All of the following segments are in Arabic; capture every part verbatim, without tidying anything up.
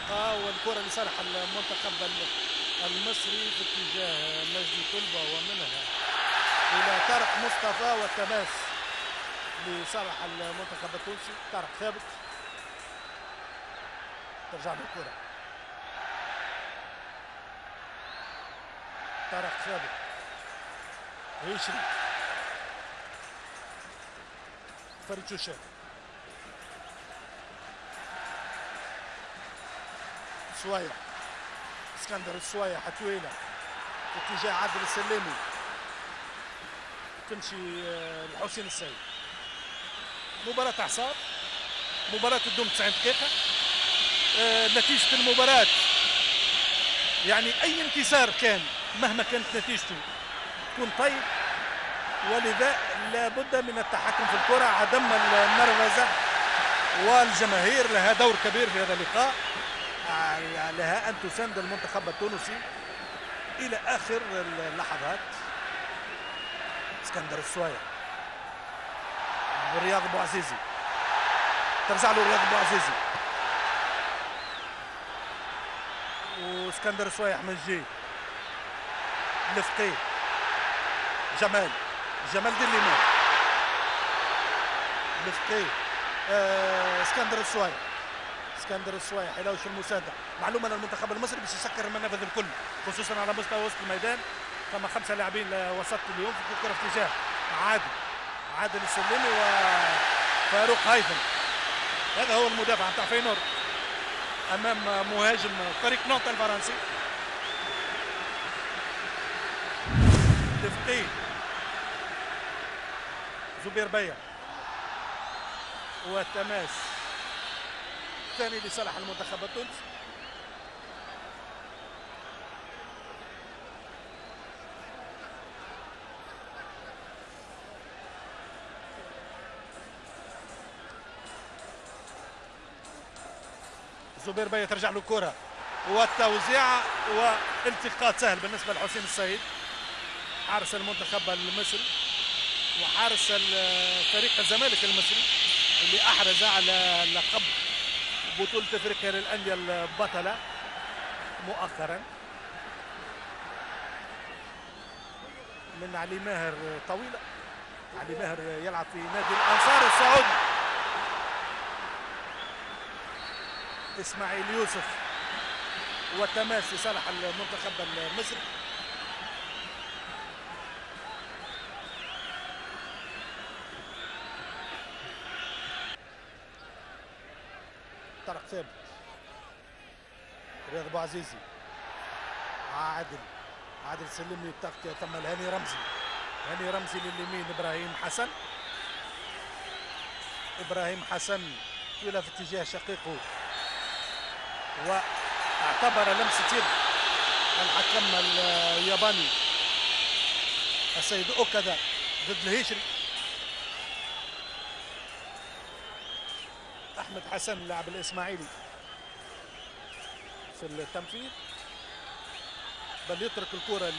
اه والكره لصالح المنتخب المصري في اتجاه مجدي طلبه ومنها الى طارق مصطفى والتماس لصالح المنتخب التونسي. طارق ثابت ترجع له الكره. طارق ثابت هيشري فريد شوشان سوايع اسكندر السوايع حتويله في اتجاه عادل السلامي تمشي لحسين السيد. مباراة اعصاب، مباراة تدوم تسعين دقيقة. آه نتيجة المباراة يعني اي انتصار كان مهما كانت نتيجته تكون طيب، ولذا لابد من التحكم في الكرة، عدم النرفزة، والجماهير لها دور كبير في هذا اللقاء، لها ان تساند المنتخب التونسي الى اخر اللحظات. اسكندر السوايع ورياض ابو عزيزي ترجع له رياض ابو عزيزي واسكندر السوايع من جي لفقي جمال جمال دين الإمام لفقي آه اسكندر السوايع اسكندر السوايع حيلاوش في المساندة. معلومة ان المنتخب المصري باش يسكر المنافذ الكل خصوصا على مستوى وسط الميدان. ثم خمسة لاعبين وسط اليوم في الكرة في اتجاه عادل عادل السلمي وفاروق هيثم. هذا هو المدافع نتاع فينور امام مهاجم فريق نونت الفرنسي. لفقي زبير بيع والتماس الثاني لصالح المنتخب التونسي. زبير بيا ترجع له الكرة والتوزيع والتقاط سهل بالنسبة لحسين السيد حارس المنتخب المصري وحارس فريق الزمالك المصري اللي احرز على لقب بطولة افريقيا للأندية البطلة مؤخرا. من علي ماهر طويلة، علي ماهر يلعب في نادي الأنصار السعودي. اسماعيل يوسف والتماس لصالح المنتخب المصري. طارق ثابت رياض ابو عزيزي عادل عادل سلمي التغطية تم لهاني رمزي هاني رمزي لليمين ابراهيم حسن ابراهيم حسن طويلة في اتجاه شقيقه واعتبر لمسة يد الحكم الياباني السيد اوكادا ضد الهيشري. احمد حسن اللاعب الاسماعيلي في التنفيذ بل يترك الكرة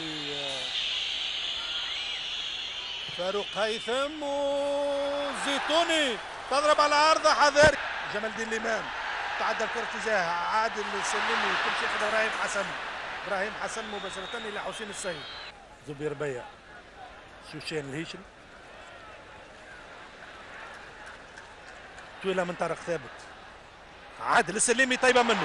لفاروق هيثم وزيتوني تضرب على عارضة حذاري. جمال الدين الإمام تعدى الكرة اتجاه عادل السلمي تمشي ياخذها ابراهيم حسن ابراهيم حسن مباشرة الى حسين السيد. زبير بيع شوشان الهيشري طويلة من طارق ثابت عادل السلمي طيبة منه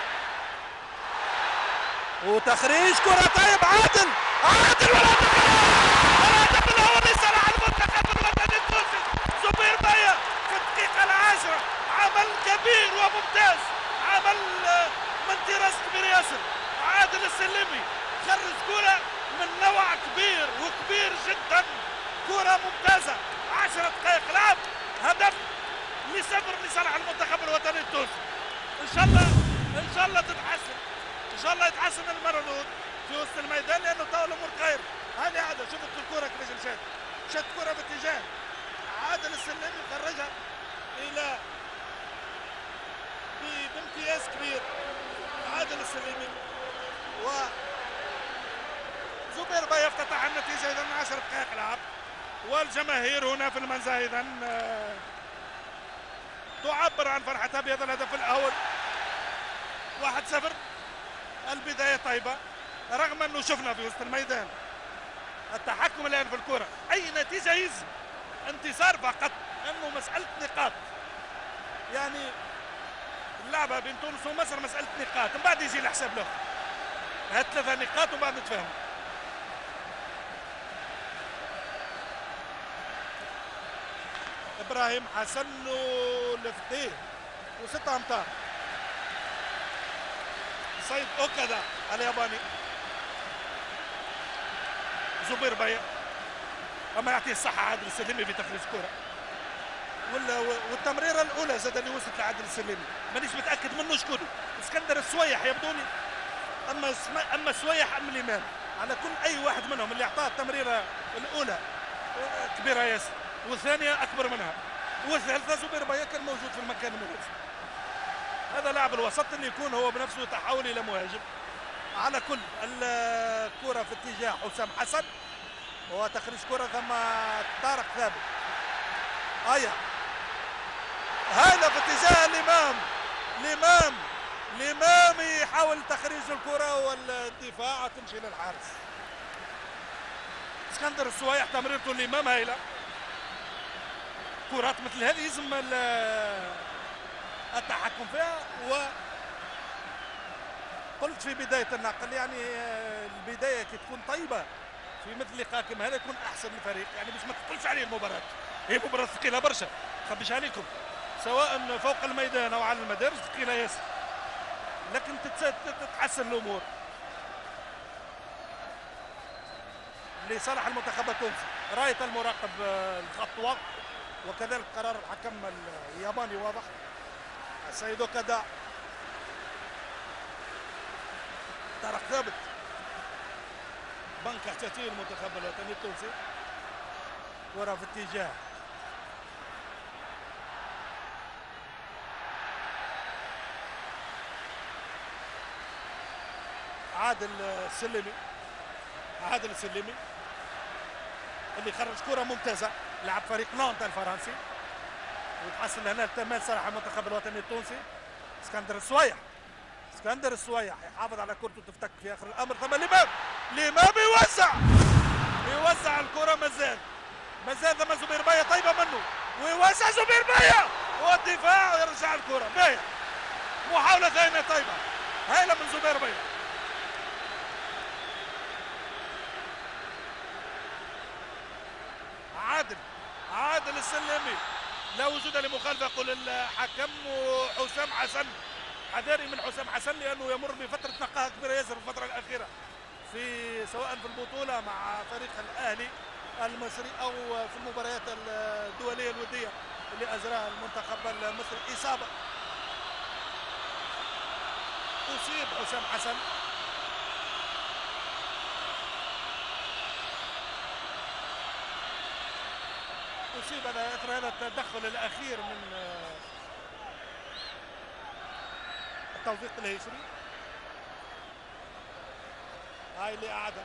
وتخريج كرة طيب عادل عادل ولا تقل هو لصالح المنتخب الوطني التونسي. زبير بيع في الدقيقة العاشرة عمل كبير وممتاز، عمل من طراز كبير ياسر. عادل السلمي خرج كرة من نوع كبير وكبير جدا، كرة ممتازة. عشرة دقائق لعب هدف لصفر لصالح المنتخب الوطني التونسي. ان شاء الله ان شاء الله تتحسن ان شاء الله يتحسن المردود في وسط الميدان لانه تو الامور خير. هذه عادة شوفوا الكرة كيفاش مشات مشات كرة باتجاه عادل السلمي خرجها الى بامتياز كبير عادل السلمي و زبير بيع افتتح النتيجة اذا عشر دقائق لعب. والجماهير هنا في المنزه اذا تعبر عن فرحتها بهذا الهدف الاول. واحد واحد صفر. البداية طيبة رغم أنه شفنا في وسط الميدان التحكم الآن في الكرة. أي نتيجة يلزم انتصار فقط، أنه مسألة نقاط. يعني اللعبة بين تونس ومصر مسألة نقاط، من بعد يجي الحساب الآخر. هات ثلاثة نقاط وبعد نتفاهم. إبراهيم حسن ولفتيه وستة أمتار. سيد أوكادا الياباني. زبير بيا اما يعطيه الصحة عادل السلمي في تخريج كرة. والتمريرة الأولى زاد اللي وصلت لعادل السلمي مانيش متأكد منه شكون، اسكندر السويح يبدو لي، أما أما السويح أم الإمام، على كل أي واحد منهم اللي أعطاه التمريرة الأولى كبيرة ياسر والثانية أكبر منها والثالثة زبير بيا كان موجود في المكان المناسب. هذا لاعب الوسط اللي يكون هو بنفسه يتحول إلى مهاجم. على كل الكرة في اتجاه حسام حسن وتخريج كرة ثم طارق ثابت. ايا هذا في اتجاه الامام. الامام الامام يحاول تخريج الكرة والدفاع تمشي للحارس. اسكندر السوايح تمريرته الامام هايلة. كرات مثل هذه يلزم التحكم فيها. و قلت في بداية النقل يعني البداية كي تكون طيبة في مثل لقاء كما هذا يكون أحسن للفريق، يعني باش ما تقلش عليه المباراة. هي مباراة ثقيلة برشا، نخبيش عليكم، سواء فوق الميدان أو على المدارج ثقيلة ياسر، لكن تتحسن الأمور لصالح المنتخب التونسي. راية المراقب الخط وقت وكذلك قرار الحكم الياباني واضح. السيد أوكادا طارق ثابت بنك احتياطي المنتخب الوطني التونسي. كرة في اتجاه عادل السلمي. عادل السلمي اللي خرج كرة ممتازة، لعب فريق نانت الفرنسي وتحصل هنا التماس صراحة المنتخب الوطني التونسي. اسكندر السويح اسكندر السويح يحافظ على كرته تفتك في اخر الامر. ثم الامام الامام يوزع يوزع الكره. مازال مازال ثم زبير بيا طيبه منه ويوزع زبير بيا والدفاع ويرجع الكره. بيا محاوله ثانيه طيبه هايله من زبير بيا. عادل عادل السلمي لا وجود لمخالفه يقول الحكم. وحسام حسن حذاري من حسام حسن لانه يمر بفتره نقاهه كبيره ياسر في الفتره الاخيره في سواء في البطوله مع فريق الاهلي المصري او في المباريات الدوليه الوديه اللي اجراها المنتخب المصري. اصابه اصيب حسام حسن. اصيب على اثر هذا التدخل الاخير من توفيق الهيثمي. هاي اللي قاعدة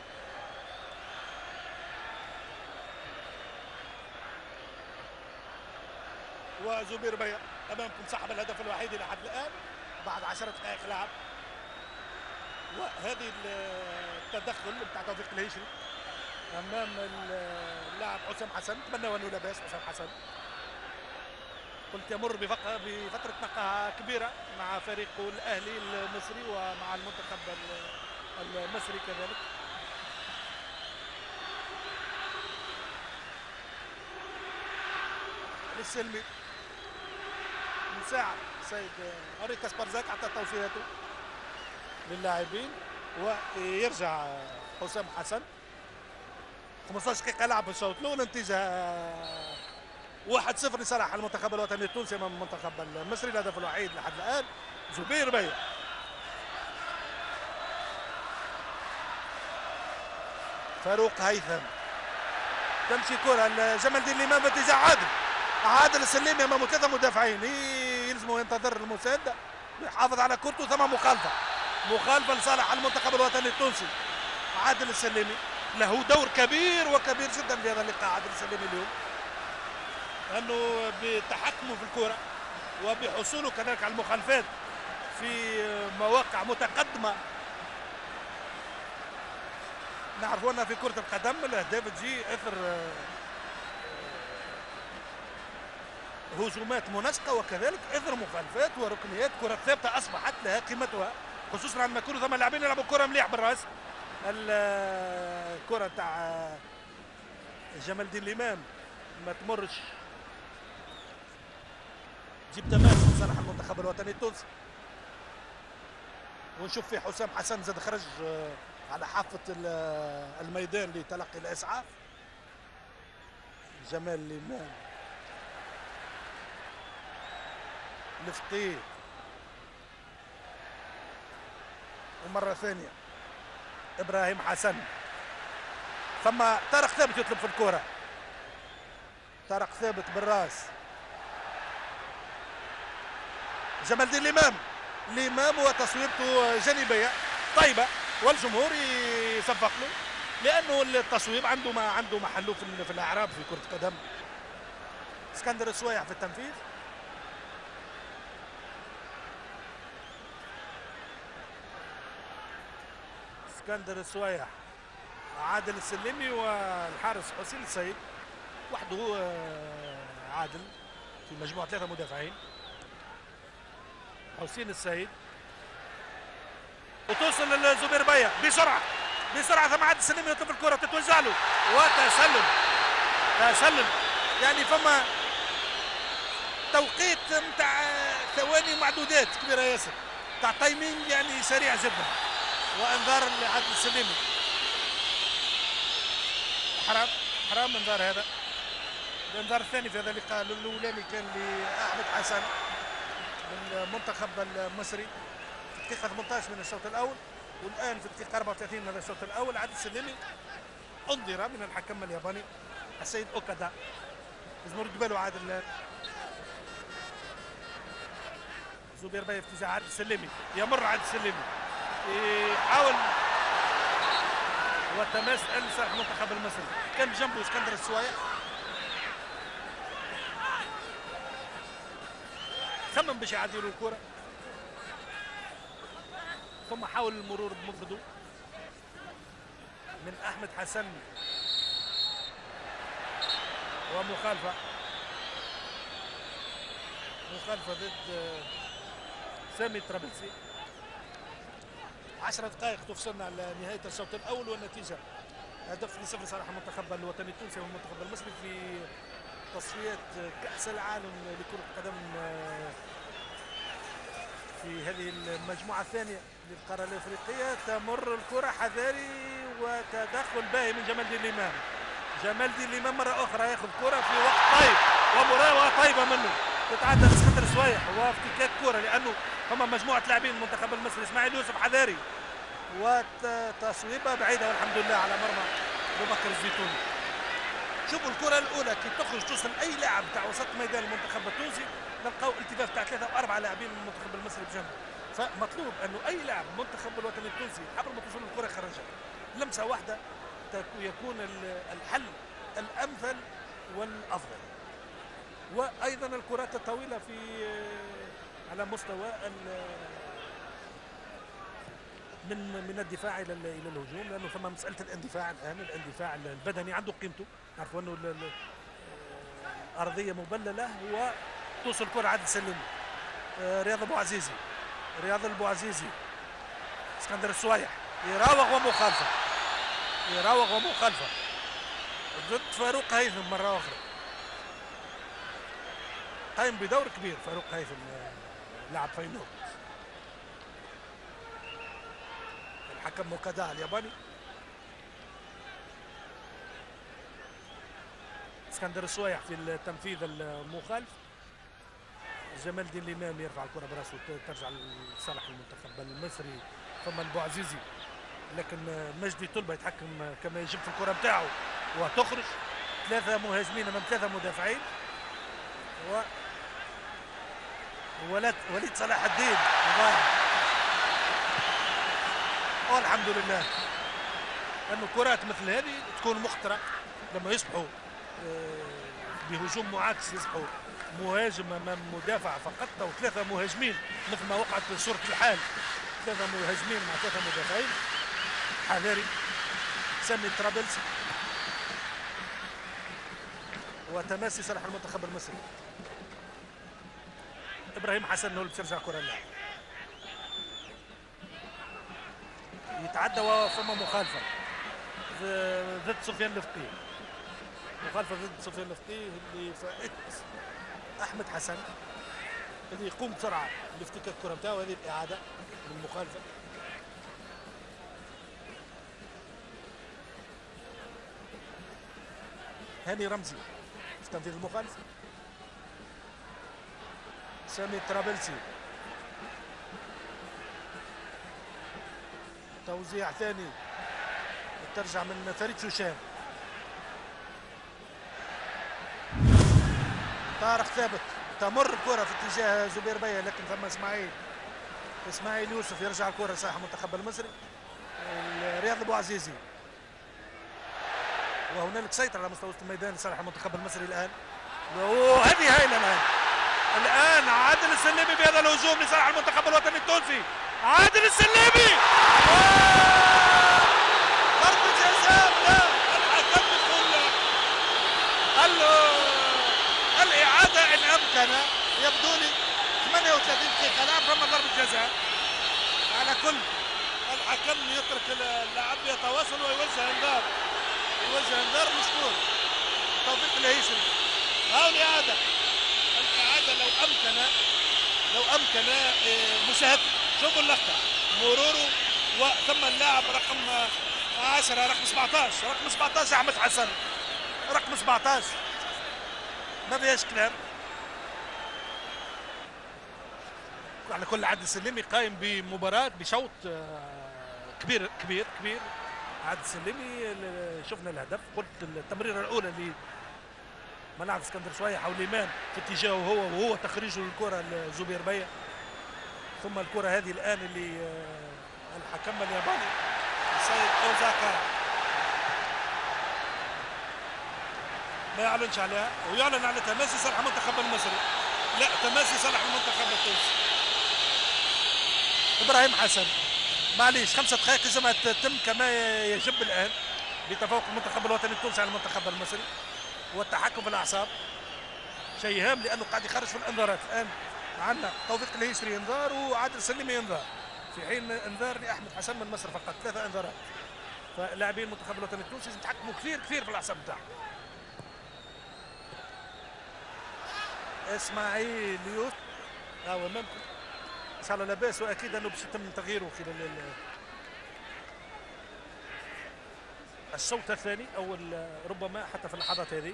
وزبير بيا امامكم صاحب الهدف الوحيد الى حد الان بعد عشرة دقائق لعب. وهذه التدخل بتاع توفيق الهيثمي امام اللاعب حسام حسن. نتمنى انه لا باس حسام حسن. قلت يمر بفترة نقاهة كبيرة مع فريقه الأهلي المصري ومع المنتخب المصري كذلك. للسلمي مساعد سيد أوري كاسبرزاك أعطى توصياته للاعبين ويرجع حسام حسن. خمسة عشر دقيقة لعب في الشوط الأول. نتيجة واحد صفر لصالح المنتخب الوطني التونسي امام المنتخب المصري. الهدف الوحيد لحد الان زبير بيا. فاروق هيثم تمشي كره جمال الدين الامام باتجاه عادل. عادل السليمي امامه ثلاثه مدافعين يلزموا ينتظر المسانده ويحافظ على كرته. ثم مخالفه مخالفه لصالح المنتخب الوطني التونسي. عادل السليمي له دور كبير وكبير جدا في هذا اللقاء. عادل السليمي اليوم لانه بتحكمه في الكره وبحصوله كذلك على المخالفات في مواقع متقدمه. نعرف أن في كرة القدم الأهداف تجي أثر هجومات منسقة وكذلك أثر مخالفات وركنيات. كرة ثابتة أصبحت لها قيمتها، خصوصا عندما يكونوا ثم لاعبين يلعبوا كرة مليح بالراس. الكرة تاع جمال الدين الإمام ما تمرش، تجيب تماس لصالح المنتخب الوطني التونسي. ونشوف في حسام حسن زاد خرج على حافة الميدان لتلقي الإسعاف. جمال الإمام الفقيه، ومرة ثانية إبراهيم حسن. ثم طارق ثابت يطلب في الكرة، طارق ثابت بالراس. جمال الدين الإمام، الإمام وتصويبته جانبية طيبة، والجمهور يصفق له لأنه التصويب عنده ما عنده محله في, في الأعراب في كرة القدم. اسكندر السوايح في التنفيذ. اسكندر السوايح، عادل السلمي والحارس حسين السيد وحده. عادل في مجموعة ثلاثة مدافعين. حسين السيد وتوصل لزبير بيا بسرعة بسرعة، ثم عادل السلمي يطلب الكرة تتوزع له وتسلل تسلل. يعني فما توقيت نتاع ثواني معدودات كبيرة ياسر، تاع تايمينج يعني سريع جدا. وانذار لعادل السلمي، حرام حرام انذار هذا. الانذار الثاني في هذا اللقاء. الاولاني كان لاحمد حسن من المنتخب المصري في الدقيقة ثمانية عشر من الشوط الاول، والان في الدقيقة أربعة وثلاثين من هذا الشوط الاول عادل السلمي انذر من الحكم الياباني السيد اوكادا. لازم نرد باله عادل الان. زبير باي في اتجاه عادل السلمي، يمر عادل السلمي يحاول وتماس لصالح المنتخب المصري. كان بجنبه اسكندر السوايح، خمم باش يعدلوا الكرة، ثم حاول المرور بمفرده من احمد حسن ومخالفة مخالفة ضد سامي طرابلسي. عشر دقائق تفصلنا على نهاية الشوط الأول، والنتيجة هدف لصفر صالح المنتخب الوطني التونسي والمنتخب المصري في تصفيات كأس العالم لكرة القدم في هذه المجموعة الثانية للقارة الأفريقية. تمر الكرة حذاري وتدخل باهي من جمال الدين الإمام. جمال الدين الإمام مرة أخرى ياخذ كرة في وقت طيب ومراوغة طيبة منه، تتعدى اسكندر السوايح وافتكاك كرة، لأنه هما مجموعة لاعبين المنتخب المصري. اسماعيل يوسف حذاري وتصويبة بعيدة والحمد لله على مرمى أبو بكر الزيتوني. شوفوا الكرة الأولى كي تخرج توصل أي لاعب تاع وسط ميدان المنتخب التونسي نلقاو التفاف تاع ثلاثة وأربعة لاعبين من المنتخب المصري بجنبه. فمطلوب أنه أي لاعب المنتخب الوطني التونسي قبل ما توصل الكرة يخرجها لمسة واحدة يكون الحل الأمثل والأفضل. وأيضا الكرات الطويلة في على مستوى من من الدفاع الى الى الهجوم، لانه ثم مساله الاندفاع الان، الاندفاع البدني عنده قيمته. نعرفوا انه الارضيه مبلله وتوصل الكره عادل السلمي. رياض ابو عزيزي رياض ابو عزيزي اسكندر السوايح يراوغ ومخالفه يراوغ ومخالفه ضد فاروق هيثم مره اخرى. قايم بدور كبير فاروق هيثم لاعب فاينورد. الحكم موكادا الياباني. اسكندر السوايح في التنفيذ المخالف. جمال الدين الإمام يرفع الكرة براسه ترجع لصالح المنتخب المصري. ثم البوعزيزي، لكن مجدي طلبة يتحكم كما يجب في الكرة بتاعه وتخرج. ثلاثة مهاجمين امام ثلاثة مدافعين. و ولد وليد صلاح الدين والحمد لله انه كرات مثل هذه تكون مخطره لما يصبحوا بهجوم معاكس، يصبحوا مهاجم امام مدافع فقط او ثلاثه مهاجمين مثل ما وقعت صوره الحال، ثلاثه مهاجمين مع ثلاثه مدافعين. حذاري سامي طرابلسي وتماسي صالح المنتخب المصري. ابراهيم حسن هو اللي بترجع كره اللاعب يتعدى وفما مخالفه ضد سفيان الفقيه، مخالفه ضد سفيان الفقيه اللي فائت احمد حسن اللي يقوم بسرعه لافتكاك الكره نتاعو. هذه الاعاده من المخالفه. هاني رمزي في تنفيذ المخالفه. سامي طرابلسي توزيع ثاني ترجع من فريد شوشان. طارق ثابت تمر الكره في اتجاه زبير بيه لكن ثم اسماعيل اسماعيل يوسف يرجع الكره لصالح المنتخب المصري. رياض ابو عزيزي وهنالك سيطره على مستوى وسط الميدان لصالح المنتخب المصري الان. وهذه هايله الان الان عادل السليمي بهذا الهجوم لصالح المنتخب الوطني التونسي. عادل السليمي ضربة جزاء. لا الحكم يقول الإعادة إن أمكن. يبدو لي ثمانية وثلاثين دقيقة لعب فما ضربة جزاء. على كل الحكم يترك اللاعب يتواصل ويوجه انذار، يوجه انذار مشكور. توفيق الهيشري هاو الإعادة. الإعادة لو أمكن لو أمكن مشاهدة. شوفوا اللقطة مروره وثم اللاعب رقم عشرة رقم سبعطاش رقم سبعطاش أحمد حسن رقم سبعطاش ما فيهاش كلام. على كل عادل السليمي قايم بمباراة بشوط كبير كبير كبير. عادل السليمي شفنا الهدف، قلت التمريرة الأولى اللي ملعب اسكندر سويح حول الإمام في اتجاهه هو وهو تخريجه للكرة لزبير بيه. ثم الكرة هذه الآن اللي الحكم الياباني السيد أوزاكا ما يعلنش عليها ويعلن على تماسي صالح المنتخب المصري. لا تماسي صالح المنتخب التونسي. إبراهيم حسن معليش خمسة دقائق لازم تتم كما يجب الآن بتفوق المنتخب الوطني التونسي على المنتخب المصري والتحكم في الأعصاب. شيء هام لأنه قاعد يخرج في الإنذارات. الآن عندنا توفيق الهيشري انذار وعادل السليمي انذار، في حين انذار لاحمد حسن من مصر فقط. ثلاثه انذارات. فلاعبين المنتخب الوطني التونسي يتحكموا كثير كثير في الاعصاب بتاعهم. اسماعيل يوسف هو ممكن ان شاء الله لاباس واكيد انه باش يتم تغييره خلال الشوط الثاني او ربما حتى في اللحظات هذه.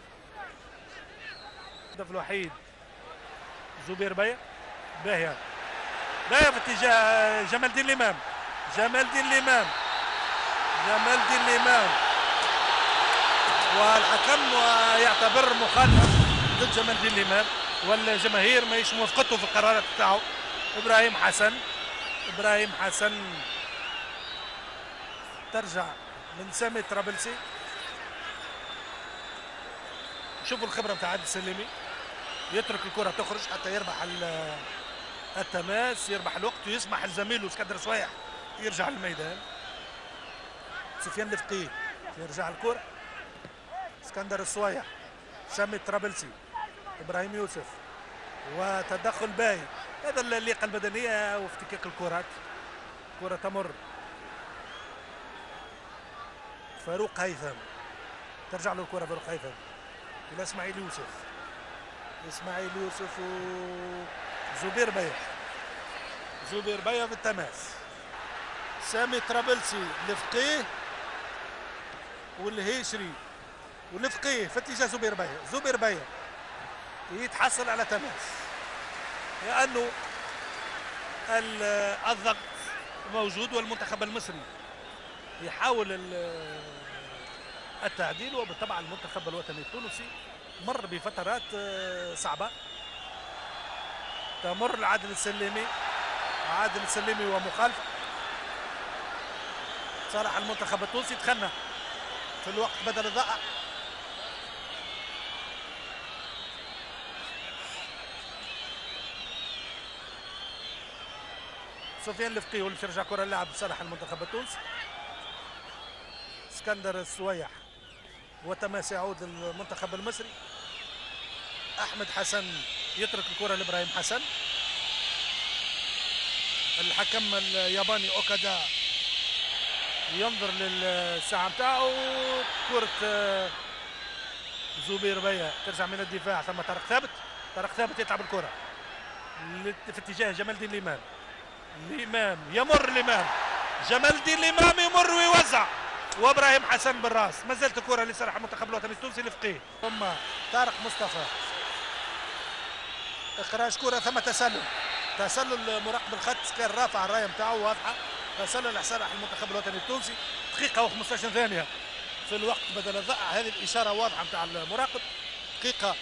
الهدف الوحيد زبير بيه باهية باهية في اتجاه جمال الدين الإمام. جمال الدين الإمام جمال الدين الإمام والحكم يعتبر مخالفة ضد جمال الدين الإمام والجماهير ماهيش موافقته في القرارات بتاعه. إبراهيم حسن إبراهيم حسن ترجع من سامي طرابلسي. شوفوا الخبرة بتاع عادل السليمي، يترك الكرة تخرج حتى يربح التماس، يربح الوقت ويسمح لزميله اسكندر سويح يرجع للميدان. سفيان الفقيه يرجع الكرة. اسكندر السويح سامي طرابلسي ابراهيم يوسف وتدخل باهي. هذا اللياقة البدنية وافتكاك الكرات. كرة تمر فاروق هيثم ترجع له الكرة. فاروق هيثم إلى اسماعيل يوسف. اسماعيل يوسف وزبير بيه. زبير بيه في التماس. سامي طرابلسي الفقيه والهيشري والفقيه في اتجاه زبير بيه. زبير بيه يتحصل على تماس لأنه الضغط موجود والمنتخب المصري يحاول التعديل. وبالطبع المنتخب الوطني التونسي مر بفترات صعبة. تمر لعادل السليمي. عادل السليمي ومخالفة صالح المنتخب التونسي دخلنا في الوقت بدل الضائع. سفيان الفقيه واللي يرجع كره اللاعب صالح المنتخب التونسي. اسكندر السويح وتماس يعود للمنتخب المصري. احمد حسن يترك الكره لابراهيم حسن. الحكم الياباني اوكادا ينظر للساعه نتاعو. كره زبير بيا ترجع من الدفاع، ثم طارق ثابت. طارق ثابت يتلعب الكره في اتجاه جمال الدين الامام. الامام يمر الامام، جمال الدين الامام يمر ويوزع، وابراهيم حسن بالراس. ما زالت الكره لصالح المنتخب الوطني التونسي الفقيه. ثم طارق مصطفى اخراج كره، ثم تسلل تسلل مراقب الخط كان رافع الرايه نتاعو واضحه. تسلل لصالح المنتخب الوطني التونسي. دقيقه و15 ثانيه في الوقت بدل الضائع، هذه الاشاره واضحه نتاع المراقب. دقيقه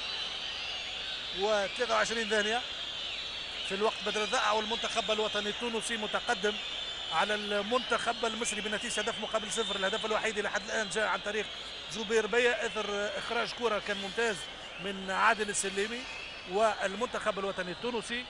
و23 ثانيه في الوقت بدل الضائع، والمنتخب الوطني التونسي متقدم على المنتخب المصري بنتيجه هدف مقابل صفر. الهدف الوحيد الى حد الان جاء عن طريق زبير بيا اثر اخراج كره كان ممتاز من عادل السليمي. والمنتخب الوطني التونسي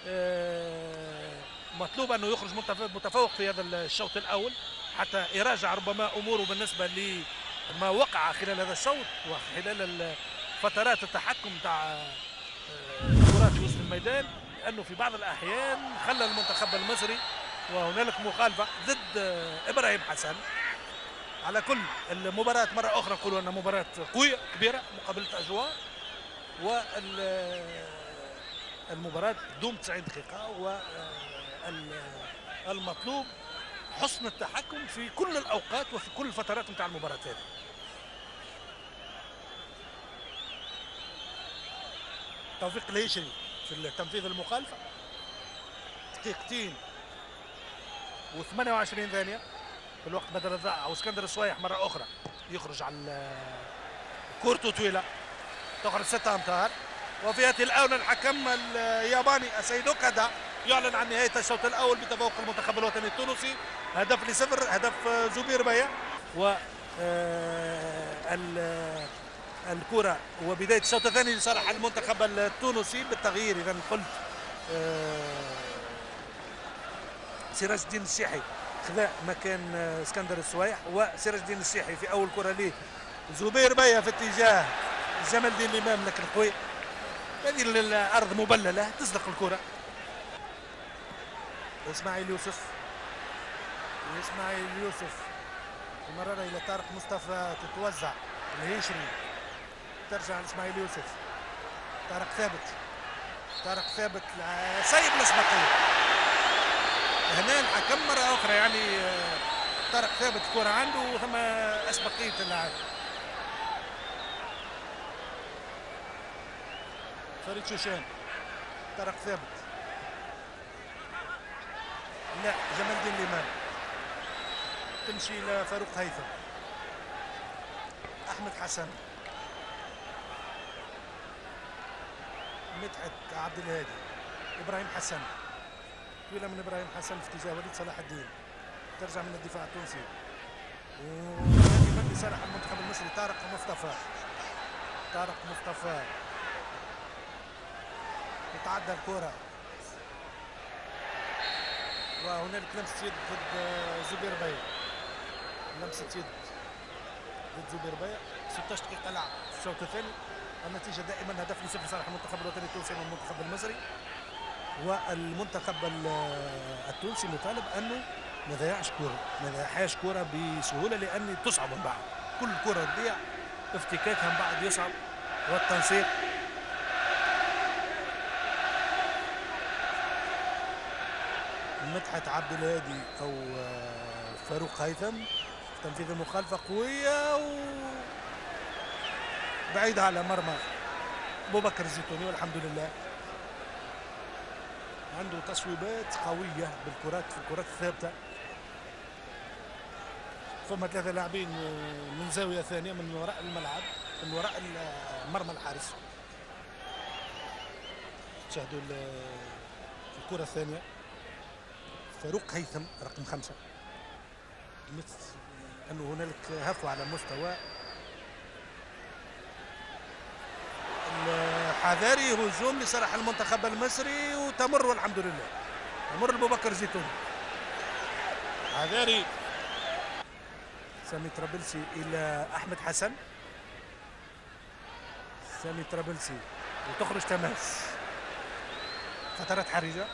مطلوب انه يخرج متفوق في هذا الشوط الاول حتى يراجع ربما اموره بالنسبه لما وقع خلال هذا الشوط وخلال فترات التحكم تاع كرات في وسط الميدان، لانه في بعض الاحيان خلى المنتخب المصري وهنالك مخالفه ضد ابراهيم حسن. على كل المباراه مره اخرى نقولوا انها مباراه قويه كبيره مقابله اجواء، والمباراه دوم تسعين دقيقه، والمطلوب حسن التحكم في كل الاوقات وفي كل الفترات نتاع المباراه هذه. توفيق الهيشري في تنفيذ المخالفه. دقيقتين وثمانية وعشرين ثانيه في الوقت بدل الضائع، واسكندر السويح مره اخرى يخرج على كورته طويله تخرج ستة امتار. وفي هذه الاونه الحكم الياباني السيد اوكادا يعلن عن نهايه الشوط الاول بتفوق المنتخب الوطني التونسي هدف لصفر، هدف زبير بيا. و الكره وبدايه الشوط الثاني لصالح المنتخب التونسي بالتغيير. اذا قلت سراج الدين الشيحي خذا مكان اسكندر السويح، وسراج الدين الشيحي في اول كره ليه زبير بيا في اتجاه جمال الدين الامام لكن قوي. هذه الارض مبلله تزلق الكره. اسماعيل يوسف اسماعيل يوسف مرة الى طارق مصطفى تتوزع الهيشري ترجع لاسماعيل يوسف. طارق ثابت طارق ثابت سيب الاسبقيه. هنا الحكم مره اخرى يعني طارق ثابت الكره عنده وثم اسبقيه اللاعب. فريد شوشان طارق ثابت لا جمال الدين الامام تمشي لفاروق هيثم. احمد حسن مدحت عبد الهادي ابراهيم حسن طويله من ابراهيم حسن في اتجاه وليد صلاح الدين ترجع من الدفاع التونسي وهذه لصالح المنتخب المصري. طارق مصطفى طارق مصطفى يتعدى الكره وهنالك لمسه يد ضد زبير بيا. لمسه يد ضد زبير بيا. ستة عشر دقيقه لعب في الشوط الثاني. النتيجه دائما هدف لصفر صالح المنتخب الوطني التونسي والمنتخب المصري. والمنتخب التونسي مطالب انه ما ضيعش كوره ما ضيعهاش كوره بسهوله لان تصعب من بعض. كل كره تضيع افتكاكها من بعض يصعب والتنسيق. مدحت عبد الهادي او فاروق هيثم تنفيذ المخالفه قويه وبعيده على مرمى ابو بكر الزيتوني والحمد لله عنده تصويبات قويه بالكرات في الكرات الثابته. ثم ثلاثه لاعبين من زاويه ثانيه من وراء الملعب من وراء مرمى الحارس. شاهدوا الكره الثانيه فاروق هيثم رقم خمسة. مثل أنه هنالك هفوة على مستوى الحذاري. هجوم لصالح المنتخب المصري وتمر والحمد لله. يمر ابو بكر زيتون، عذاري سامي طرابلسي الى احمد حسن، سامي طرابلسي وتخرج تماس، فترات حرجه.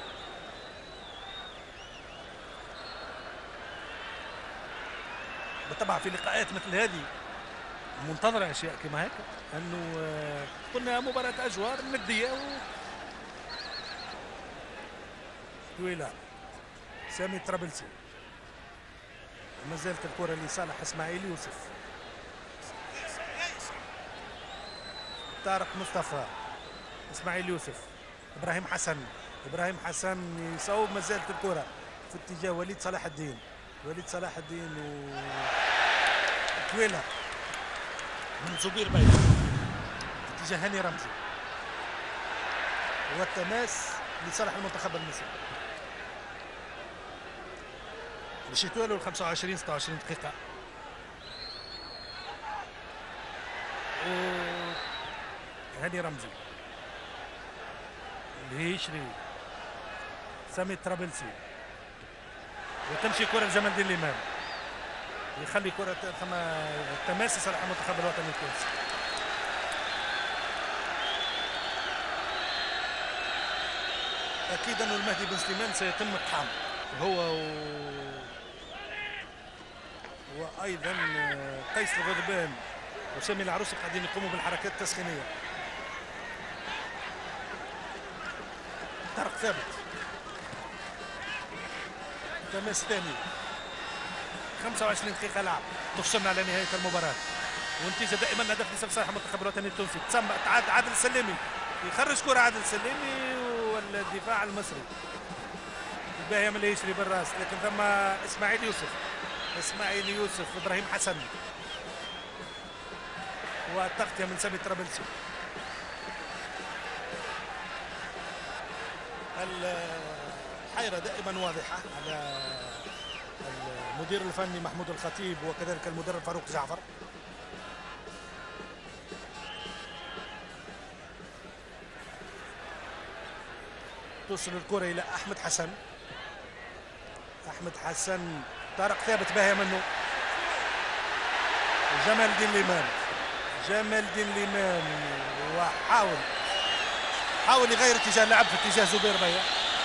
بالطبع في لقاءات مثل هذه منتظرة أشياء كما هيك، أنه قلنا مباراة أجوار ندية و... طويلة. سامي طرابلسي، ما زالت الكرة لصالح إسماعيل يوسف. طارق مصطفى، إسماعيل يوسف، إبراهيم حسن، إبراهيم حسن يصوب، ما زالت الكرة في اتجاه وليد صلاح الدين، وليد صلاح الدين و طويلة من زبير بيض في اتجاه هاني رمزي، والتماس لصالح المنتخب المصري. باش يتوالوا ال خمسة وعشرين ستة وعشرين دقيقة. و هاني رمزي، الهيشري، سامي طرابلسي، وتمشي كرة لجمال الدين الإمام، يخلي كرة ثم تماس لصالح المنتخب الوطني التونسي. أكيد أنه المهدي بن سليمان سيتم اقحامه هو و... وأيضا قيس الغضبان وسامي العروسي قاعدين يقوموا بالحركات التسخينية. طارق ثابت، تماس ثاني، خمسة وعشرين دقيقة لعب تفصلنا على نهاية المباراة، والنتيجة دائما هدف لصالح المنتخب الوطني التونسي. تسمى تعاد عادل السلامي، يخرج كرة عادل السلامي والدفاع المصري الباهية من اليسري بالراس، لكن ثم اسماعيل يوسف، اسماعيل يوسف، ابراهيم حسن، والتغطية من سامي طرابلسي. الحيرة دائما واضحة على المدير الفني محمود الخطيب وكذلك المدرب فاروق جعفر. توصل الكرة إلى أحمد حسن، أحمد حسن، طارق ثابت باهية منه، جمال الدين الإمام، جمال الدين الإمام، وحاول حاول يغير اتجاه اللعب في اتجاه زبير بيا.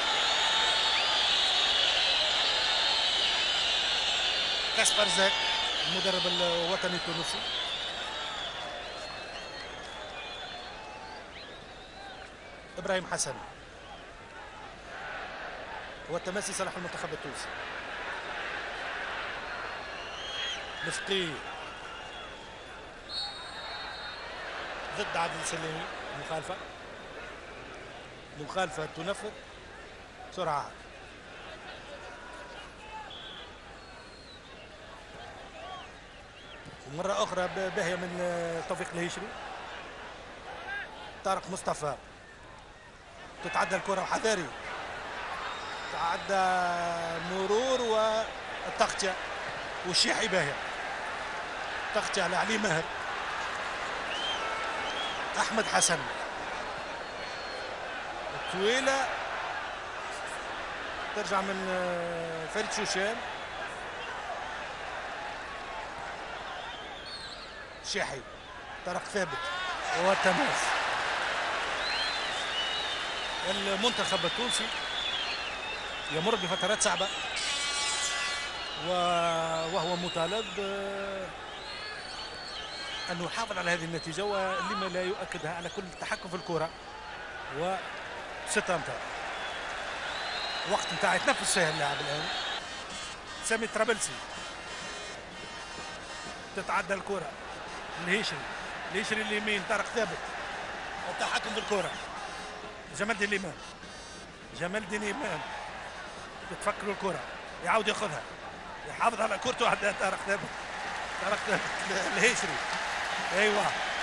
كاسبر زاك المدرب الوطني التونسي. ابراهيم حسن، والتماسي صالح المنتخب التونسي. لفقي ضد عادل السلامي، مخالفة، مخالفة تنفذ بسرعة. ومرة أخرى باهية من توفيق الهيشري. طارق مصطفى، تتعدى الكرة وحذاري، تعدى مرور والتغطية والشيحي باهية، تغطية على علي ماهر. أحمد حسن، طويلة ترجع من فريد شوشان، شيحي، طارق ثابت، وتماس. المنتخب التونسي يمر بفترات صعبة وهو مطالب أنه يحافظ على هذه النتيجة، ولما لا يؤكدها على كل التحكم في الكرة وست أمتار. وقت نتاع يتنفس فيها اللاعب الآن. سامي طرابلسي، تتعدى الكرة الهيشري، الهيشري اليمين، طارق ثابت، التحكم في الكرة، جمال الدين الإمام، جمال الدين الإمام، تتفكروا الكرة، يعاود ياخذها، يحافظ على كرته عند طارق ثابت، طارق ثابت الهيشري، ايوه،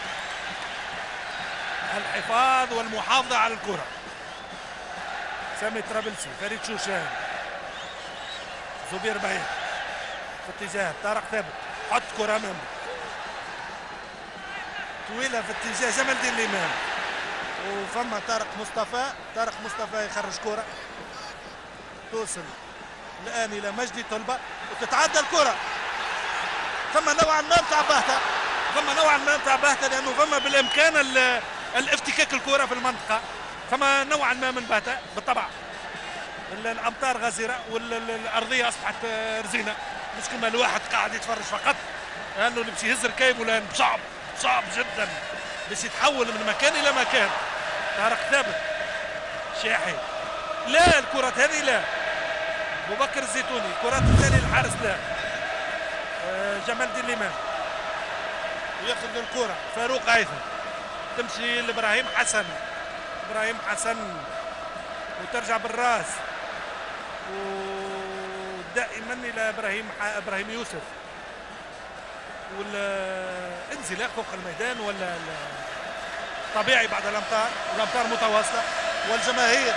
الحفاظ والمحافظة على الكرة. سامي طرابلسي، فريد شوشان، زبير بيض في اتجاه طارق ثابت، حط كرة امامه طويلة في اتجاه جمال الدين الإمام، وفما طارق مصطفى، طارق مصطفى يخرج كرة توصل الان الى مجدي طلبه وتتعدى الكره. ثم نوعا ما نتاع باهته، ثم نوعا ما نتاع باهته لانه ثم بالامكان الافتكاك الكره في المنطقه، ثم نوعا ما من باهته. بالطبع الامطار غزيره والارضيه اصبحت رزينه، مش كما الواحد قاعد يتفرج فقط، لانه اللي باش يهز الكايب ولا صعب صعب جدا باش يتحول من مكان الى مكان. طارق ثابت، شاحي، لا الكرة هذه لا، ابو بكر الزيتوني، الكرة الثانية للحارس لا، آه جمال الدين الإمام ياخذ الكرة، فاروق هيثم تمشي لابراهيم حسن، ابراهيم حسن وترجع بالراس ودائما الى ابراهيم ابراهيم يوسف، والانزلاق فوق الميدان ولا طبيعي بعد الامطار، والامطار متواصله، والجماهير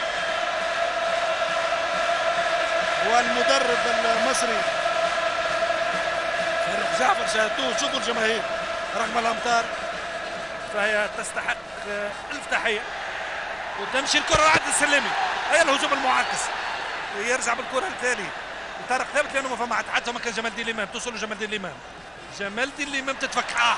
والمدرب المصري فريق جعفر شاهدتوه. شوفوا الجماهير رغم الامطار فهي تستحق الف تحيه. وتمشي الكره لعبد السلامي، هي الهجوم المعاكس، يرجع بالكره التالي وطارق ثابت لانه ما فما حتى ما كان جمال الدين الامام، توصل له جمال الدين الامام، جمال الدين الامام تتفك اه,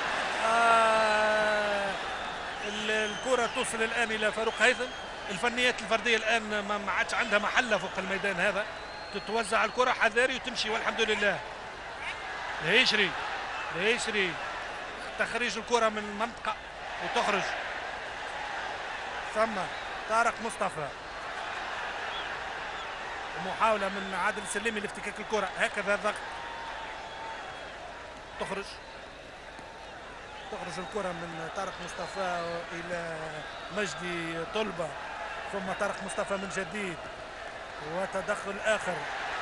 آه الكره توصل الان الى فاروق هيثم. الفنيات الفرديه الان ما عادش عندها محل فوق الميدان هذا، تتوزع الكره حذاري وتمشي والحمد لله. الهيشري الهيشري تخريج الكره من المنطقه وتخرج، ثم طارق مصطفى محاوله من عادل السلامي لافتكاك الكره، هكذا ضغط، تخرج تخرج الكره من طارق مصطفى الى مجدي طلبه، ثم طارق مصطفى من جديد وتدخل اخر.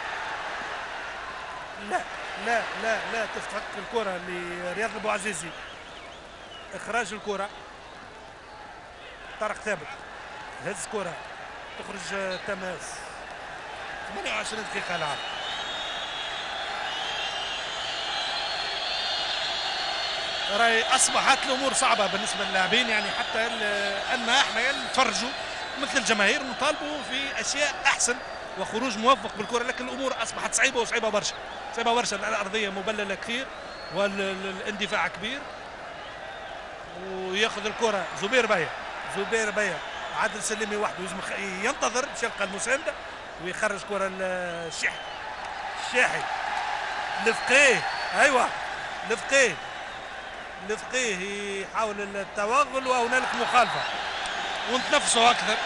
لا لا لا لا تفتك الكره لرياض ابو عزيزي، اخراج الكره. طارق ثابت هز كره تخرج تماس، ثمانية وعشرين دقيقه لعب. راي اصبحت الامور صعبه بالنسبه للاعبين، يعني حتى ان احنا نتفرجوا مثل الجماهير نطالبوا في اشياء احسن وخروج موفق بالكره، لكن الامور اصبحت صعيبه وصعيبه برشا، صعيبه برشا. الارضيه مبلله كثير والاندفاع كبير. وياخذ الكره زبير بيا، زبير بيا عادل سلمي وحده لازم ينتظر باش يلقى المسانده ويخرج كره الشحي، الشاحي لفقيه، ايوه لفقيه لفقيه يحاول التوغل وهنالك مخالفه ونتنفسوا اكثر.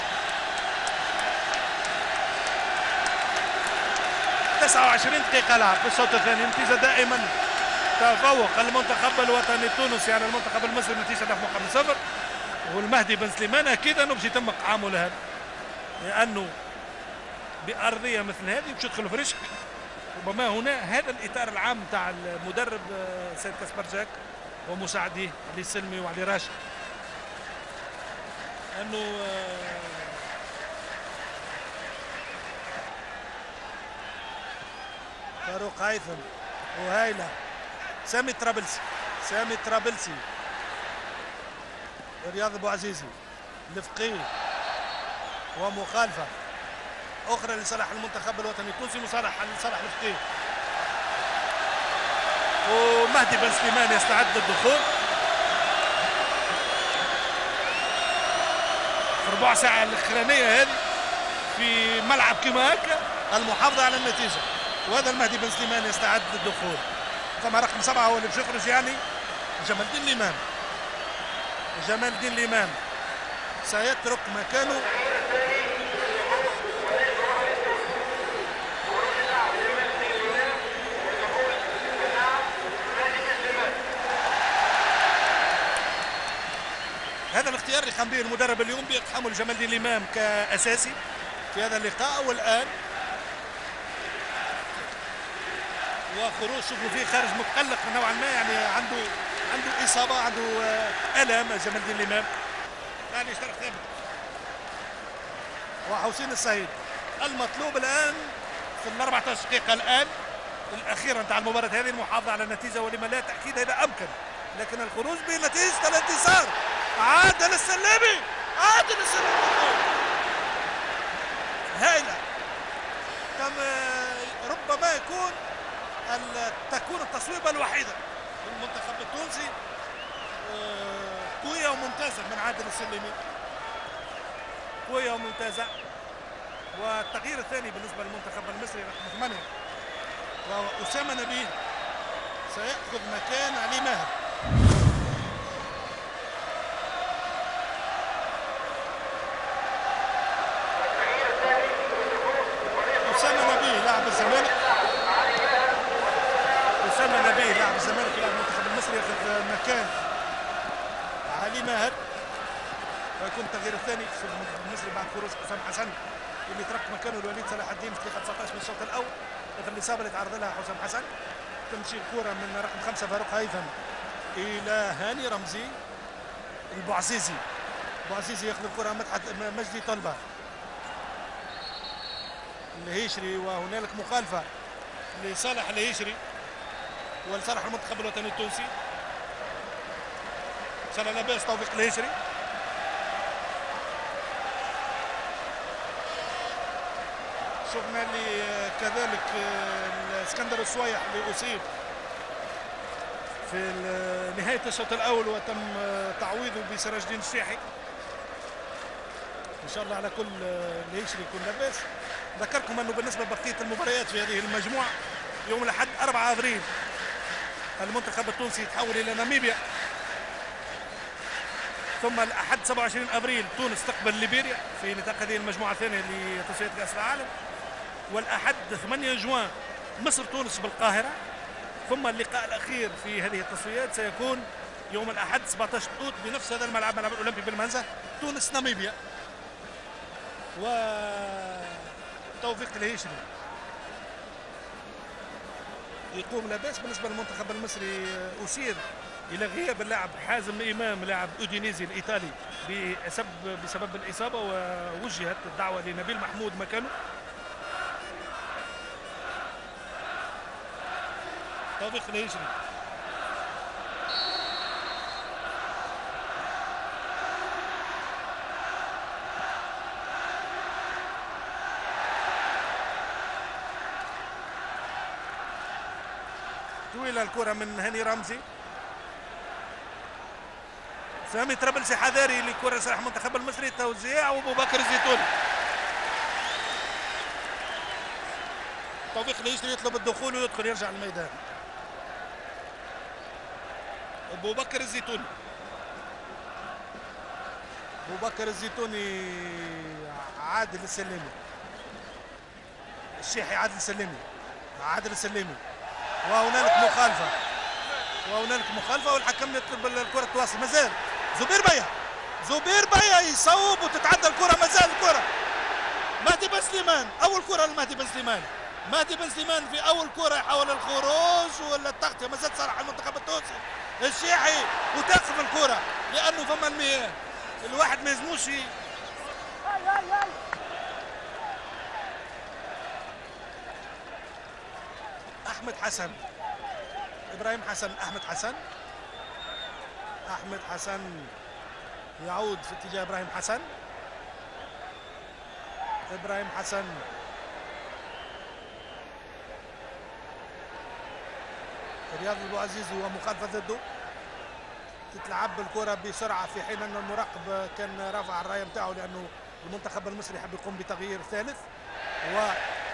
تسعة وعشرين دقيقة لعب في الشوط الثاني، نتيجة دائما تفوق المنتخب الوطني التونسي على المنتخب المصري نتيجة نحو خمسة صفر. والمهدي بن سليمان اكيد انه باش يتم تعامل هذا، لانه بارضيه مثل هذه باش يدخل في رشق. ربما هنا هذا الاطار العام تاع المدرب سيد كاسبرجاك ومساعديه علي سلمي وعلي راشد، انه فاروق هيثم وهايله، سامي طرابلسي سامي طرابلسي رياض ابو عزيزي، لفقيه ومخالفه اخرى لصالح المنتخب الوطني التونسي، مصالح لصالح لفقيه. ومهدي بن سليمان يستعد للدخول في ربع ساعه الاخرانيه هذه في ملعب كما هكا المحافظه على النتيجه، وهذا المهدي بن سليمان يستعد للدخول. ثم رقم سبعه هو اللي باش يخرج، يعني جمال الدين الامام، جمال الدين الامام سيترك مكانه هذا الاختيار اللي قام به المدرب اليوم بتحمل جمال الدين الامام كاساسي في هذا اللقاء. والان وخروج شوفوا فيه خارج متقلق نوعا ما، يعني عنده عنده اصابه، عنده الم جمال الدين الامام. ثاني اشترك ثابت وحسين السعيد. المطلوب الان في ال أربعة عشر دقيقه الان الاخيره نتاع المباراه هذه المحافظه على النتيجه، ولما لا تاكيد هذا امكن، لكن الخروج بنتيجه الانتصار. عادل السلامي، عادل السلامي هايله فربما يكون تكون التصويبه الوحيده للمنتخب التونسي قويه وممتازه من عادل السليمي، قويه وممتازه. والتغيير الثاني بالنسبه للمنتخب المصري رقم ثمانية وأسامة نبيل سيأخذ مكان علي ماهر. أسامة نبيل لاعب الزمالك أسامة نبيل لاعب الزمالك لاعب المنتخب المصري ياخذ مكان علي ماهر، ويكون التغيير الثاني في المنتخب المصري بعد خروج حسام حسن اللي ترك مكانه الوليد صلاح الدين في دقيقة تسعطاش من الشوط الأول اثر الإصابة اللي تعرض لها حسام حسن. تمشي الكرة من رقم خمسة فاروق هيثم إلى هاني رمزي البوعزيزي. البوعزيزي ياخذ الكرة مدحت مجدي طلبة الهيشري، وهنالك مخالفة لصالح الهيشري ولصالح المنتخب الوطني التونسي. سنة لاباس توفيق الهيشري شفنا اللي كذلك الاسكندر السويح اللي اصيب في نهايه الشوط الاول وتم تعويضه بسراج الدين الشيحي. ان شاء الله على كل اللي يشري يكون لاباس. ذكركم انه بالنسبه لبقيه المباريات في هذه المجموعه يوم الاحد أربعة ابريل المنتخب التونسي يتحول الى ناميبيا، ثم الاحد سبعة وعشرين ابريل تونس تقبل ليبيريا في نطاق هذه المجموعه الثانيه لتصفيات كاس العالم، والاحد ثمانية جوان مصر تونس بالقاهره، ثم اللقاء الاخير في هذه التصفيات سيكون يوم الاحد سبعة عشر اوت بنفس هذا الملعب ملعب الاولمبي بالمنزه تونس ناميبيا. وتوفيق الهيشري يقوم لاباس. بالنسبه للمنتخب المصري اشير الى غياب اللاعب حازم امام لاعب اودينيزي الايطالي بسبب بسبب الاصابه، ووجهت الدعوه لنبيل محمود مكانه. توفيق الهيشري طويله الكره من هاني رمزي. سامي ترابلسي حذاري لكره صالح المنتخب المصري، توزيع وابو بكر الزيتوني. توفيق الهيشري يطلب الدخول ويدخل يرجع الميدان. ابو بكر الزيتوني ابو بكر الزيتوني عادل السليمي الشيحي عادل السليمي عادل السليمي وهنالك مخالفه وهنالك مخالفه والحكم يطلب الكره تواصل. مازال زبير بيا زبير بيا يصوب وتتعدى الكره. مازال الكره مهدي بن سليمان، اول كره لمهدي بن سليمان. مهدي بن سليمان في اول كره يحاول الخروج ولا التغطيه. مازال صالح المنتخب التونسي الشيحي وتقف الكره لانه فما المياه الواحد ما يزموش. احمد حسن ابراهيم حسن احمد حسن احمد حسن يعود في اتجاه ابراهيم حسن. ابراهيم حسن رياض البوعزيزي ومخالفه ضده. تتلعب الكره بسرعه في حين ان المراقب كان رافع الرايه نتاعو لانه المنتخب المصري حب يقوم بتغيير ثالث. و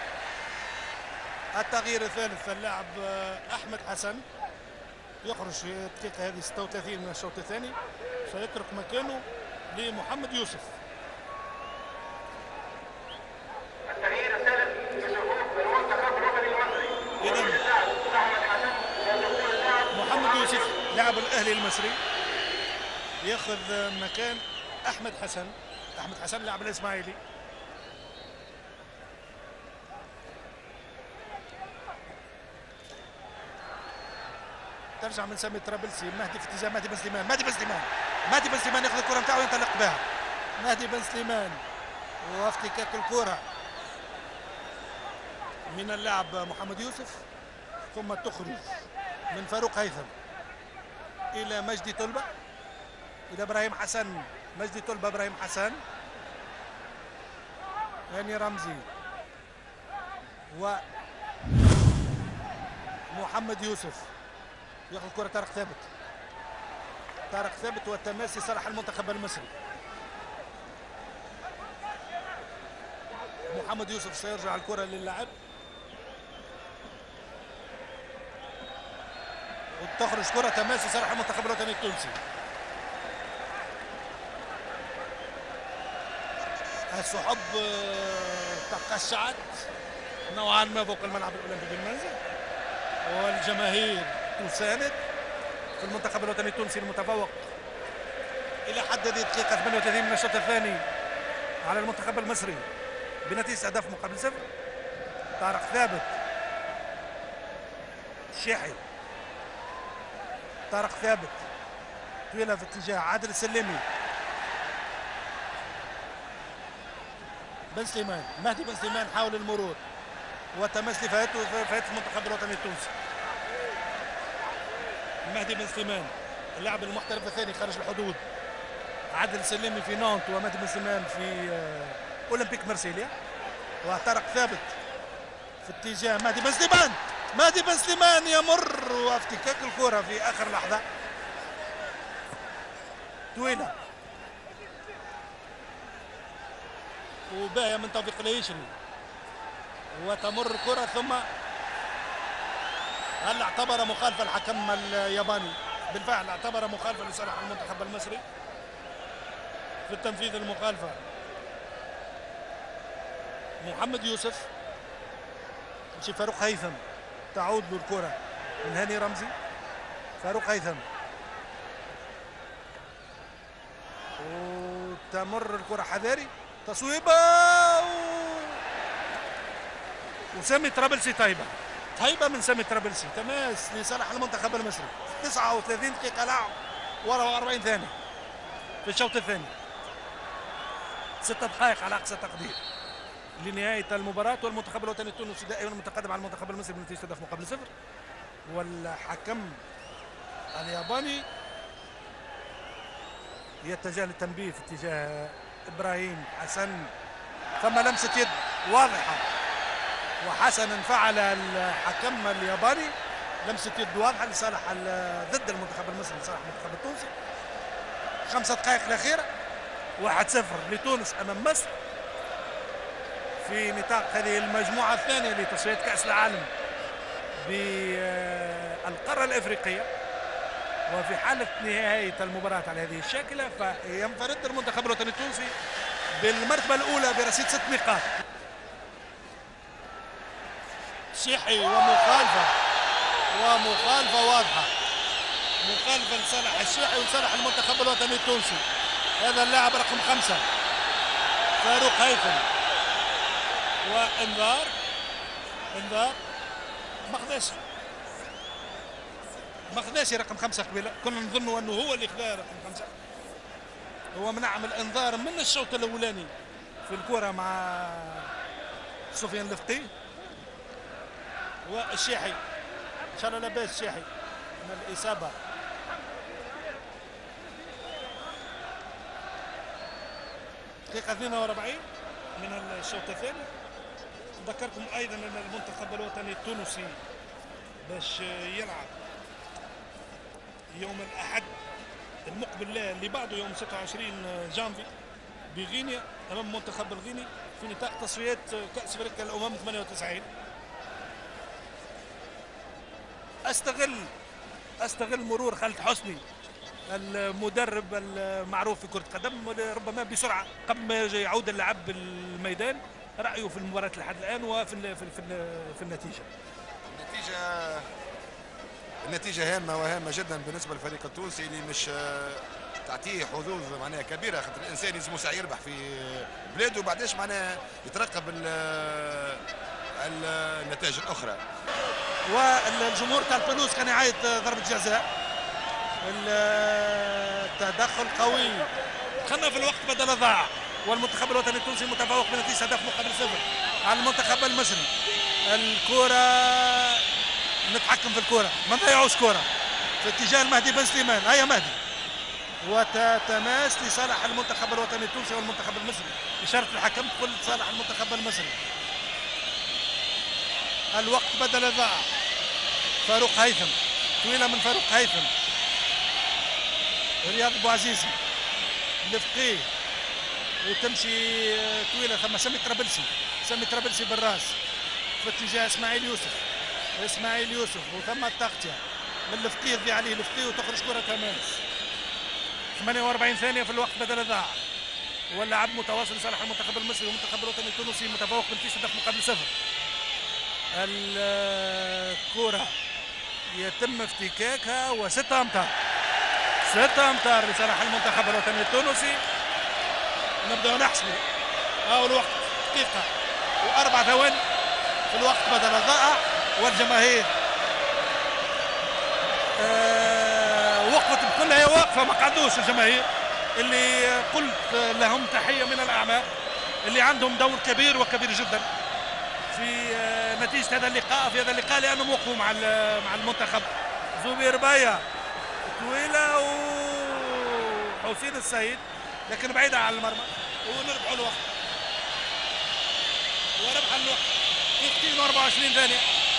التغيير الثالث اللاعب احمد حسن يخرج في الدقيقه هذه ستة وثلاثين من الشوط الثاني، سيترك مكانه لمحمد يوسف. التغيير الثالث لصفوف المنتخب الوطني المصري. اذا محمد يوسف لاعب الاهلي المصري ياخذ مكان احمد حسن. احمد حسن لاعب الاسماعيلي. ترجع من سامي ترابلسي. مهدي في اتجاه مهدي بن سليمان. مهدي بن سليمان مهدي بن سليمان ياخذ الكره نتاعو وينطلق بها. مهدي بن سليمان وافتكاك الكره من اللاعب محمد يوسف، ثم تخرج من فاروق هيثم الى مجدي طلبه الى ابراهيم حسن. مجدي طلبه ابراهيم حسن. هاني رمزي و محمد يوسف ياخذ كرة طارق ثابت. طارق ثابت والتماس لصالح المنتخب المصري. محمد يوسف سيرجع الكرة للاعب وتخرج كرة تماس لصالح المنتخب الوطني التونسي. السحب تقشعت نوعا ما فوق الملعب الاولمبي بالمنزل والجماهير تساند في المنتخب الوطني التونسي المتفوق الى حد هذه الدقيقه ثمانية وثلاثين من الشوط الثاني على المنتخب المصري بنتيجه هدف مقابل صفر. طارق ثابت الشيحي. طارق ثابت طويله في اتجاه عادل السلمي. بن سليمان مهدي بن سليمان حاول المرور وتماس لفاته فات المنتخب الوطني التونسي. مهدي بن سليمان اللاعب المحترف الثاني خارج الحدود. عادل السلمي في نانت ومهدي بن سليمان في اولمبيك مرسيليا. وطارق ثابت في اتجاه مهدي بن سليمان. مهدي بن سليمان يمر وافتكاك الكرة في اخر لحظة طويلة وباهية من توفيق الهيشري وتمر الكرة ثم هل اعتبر مخالفة الحكم الياباني؟ بالفعل اعتبر مخالفة لصالح المنتخب المصري في التنفيذ المخالفة. محمد يوسف مشي فاروق هيثم تعود له الكرة من هاني رمزي. فاروق هيثم وتمر الكرة حذاري تصويبة و... وسامي طرابلسي طيبة طيبة من سامي طرابلسي. تماس لصالح المنتخب المصري. تسعة وثلاثين دقيقة لعب وأربعين ثانية في الشوط الثاني. ستة دقائق على أقصى تقدير لنهاية المباراة والمنتخب الوطني التونسي دائما متقدم على المنتخب المصري بنتيجة هدف مقابل صفر. والحكم الياباني يتجه للتنبيه في اتجاه ابراهيم حسن. ثم لمسة يد واضحة وحسنا فعل الحكم الياباني لمسة يد واضحة لصالح ضد المنتخب المصري لصالح المنتخب التونسي. خمسة دقائق الأخيرة واحد صفر لتونس أمام مصر في نطاق هذه المجموعة الثانية لتصفيات كأس العالم بالقارة الأفريقية. وفي حالة نهاية المباراة على هذه الشاكلة فينفرد المنتخب الوطني التونسي بالمرتبة الأولى برصيد ست نقاط. شيحي ومخالفة ومخالفة واضحة. مخالفة لصالح الشيحي ولصالح المنتخب الوطني التونسي. هذا اللاعب رقم خمسة فاروق هيثم. وانذار انذار ما خذاش ما خذاش رقم خمسة قبيله. كنا نظنوا انه هو اللي خذا رقم خمسة. هو منع من الانذار من الشوط الاولاني في الكرة مع سفيان لفتي. والشيحي ان شاء الله لاباس الشيحي من الاصابة. دقيقة اثنين وأربعين من الشوط الثاني. نذكركم ايضا ان المنتخب الوطني التونسي باش يلعب يوم الاحد المقبل اللي بعده يوم ستة وعشرين جانفي بغينيا امام المنتخب الغيني في نطاق تصفيات كأس افريقيا الامم ثمانية وتسعين. استغل استغل مرور خالد حسني المدرب المعروف في كرة القدم ربما بسرعة قبل ما يعود اللعب بالميدان رأيه في المباراة لحد الآن وفي ال في ال في, ال في النتيجة. النتيجة النتيجة هامة وهامة جدا بالنسبة للفريق التونسي اللي مش تعطيه حظوظ معناها كبيرة خاطر الإنسان لازم ساعة يربح في بلاده وبعداش معناها يترقب النتائج الأخرى. والجمهور تاع الفلوس كان يعيط ضربة جزاء. التدخل قوي دخلنا في الوقت بدل ضاع والمنتخب الوطني التونسي متفوق بنتيجة هدف مقابل صفر على المنتخب المصري. الكرة نتحكم في الكرة ما نضيعوش كرة في اتجاه المهدي بن سليمان. هيا مهدي وتتماس لصالح المنتخب الوطني التونسي والمنتخب المصري. إشارة الحكم تقول لصالح المنتخب المصري. الوقت بدل ضاع. فاروق هيثم، طويله من فاروق هيثم، رياض بوعزيزي، لفقيه، وتمشي طويله ثم سمي طرابلسي، سمي طرابلسي بالراس في اتجاه اسماعيل يوسف، اسماعيل يوسف وثم التغطيه من لفقيه تضيع عليه لفقيه وتخرج كره كمان. ثمانية وأربعين ثانيه في الوقت بدل ضاع، واللعب متواصل لصالح المنتخب المصري والمنتخب الوطني التونسي متفوق بنتيجه هدف مقابل صفر. الكره يتم افتكاكها وستة امتار، ستة امتار لصالح المنتخب الوطني التونسي. نبدأ نحسب أول وقت دقيقة وأربع ثواني في الوقت بدل ضائع، والجماهير آه وقفت كلها واقفة، ما قعدوش الجماهير اللي قلت لهم تحية من الأعماق، اللي عندهم دور كبير وكبير جدا في آه نتيجة هذا اللقاء، في هذا اللقاء لأنهم وقفوا مع مع المنتخب. زبير بايا طويلة وحسين السيد لكن بعيدة عن المرمى، ونربحوا الوقت وربح الوقت دقيقتين وأربعة وعشرين ثانية.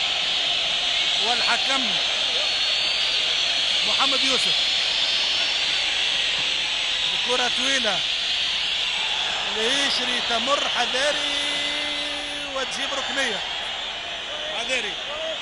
والحكم محمد يوسف، الكرة طويلة الهيشري تمر حذاري وتجيب ركنية. حذاري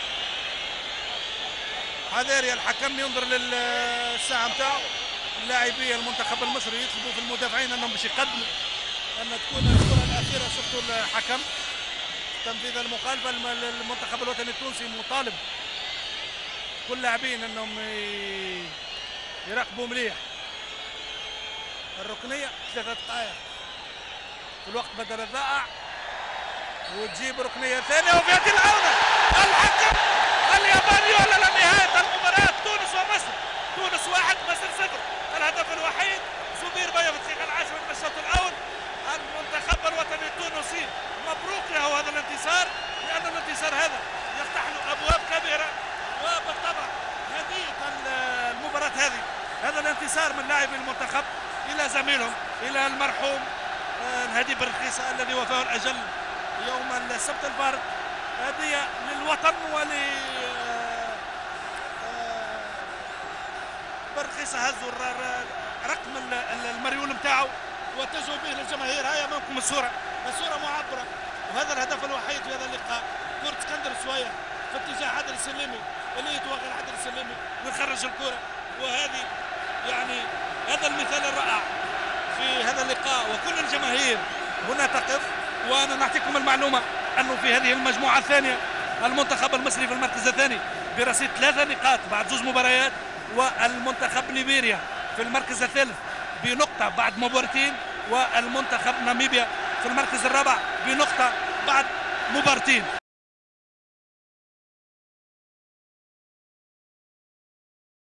حذاري الحكم ينظر للساعة نتاعو. اللاعبي المنتخب المصري يطلبوا في المدافعين انهم باش يقدموا ان تكون الكره الاخيره. شفتوا الحكم تنفيذ المخالفه. المنتخب الوطني التونسي مطالب كل اللاعبين انهم يراقبوا مليح الركنيه. ثلاثة دقائق في الوقت بدل الضائع وتجيب ركنيه ثانيه وفي هذه العوده الحكم الياباني يعلن نهايه المباراه. تونس ومصر، تونس واحد مصر صفر. الهدف الوحيد زبير بايا في الدقيقة العاشرة من الشوط الأول. المنتخب الوطني التونسي مبروك له هذا الانتصار، لأن الانتصار هذا يفتح له أبواب كبيرة، وبالطبع هدية المباراة هذه، هذا الانتصار من لاعبي المنتخب إلى زميلهم، إلى المرحوم الهادي برخيصة الذي وفاه الأجل يوم السبت البارد. هدية للوطن ول برخيصة هزوا رقم المريول نتاعو واتجهوا به للجماهير. هاي امامكم الصورة، الصورة معبرة. وهذا الهدف الوحيد في هذا اللقاء، كرة اسكندر شوية في اتجاه عادل السليمي اللي يتوغل عادل السليمي ويخرج الكرة. وهذه يعني هذا المثال الرائع في هذا اللقاء، وكل الجماهير هنا تقف. وانا نعطيكم المعلومة انه في هذه المجموعة الثانية المنتخب المصري في المركز الثاني برصيد ثلاثة نقاط بعد زوج مباريات، والمنتخب ليبيريا في المركز الثالث بنقطة بعد مباراتين، والمنتخب ناميبيا في المركز الرابع بنقطة بعد مباراتين.